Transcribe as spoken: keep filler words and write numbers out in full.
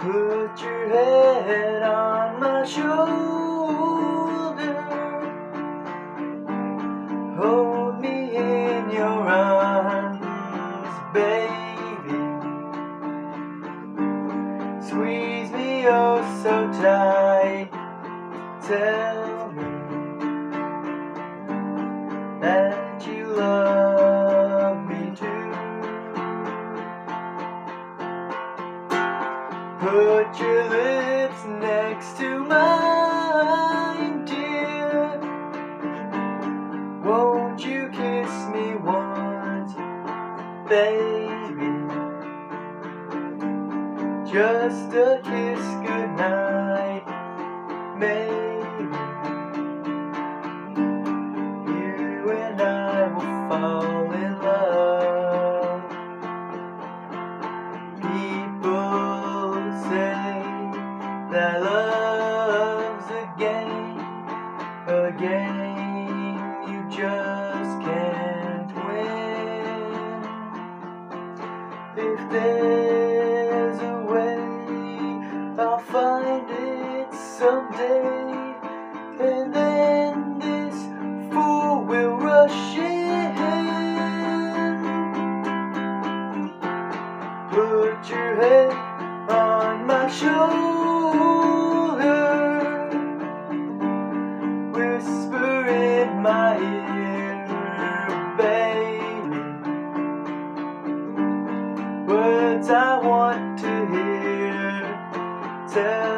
Put your head on my shoulder, hold me in your arms, baby. Squeeze me oh so tight. Tell me that you love me too. Put your lips next to mine, dear. Won't you kiss me once, baby? Just a kiss goodnight, maybe. You and I will fall in love. People say that love's a game, a game you just can't win. If there's a way, I'll find it someday, and then this fool will rush in. Put your head on my shoulder, whisper in my ear, baby, words I want to hear. Tell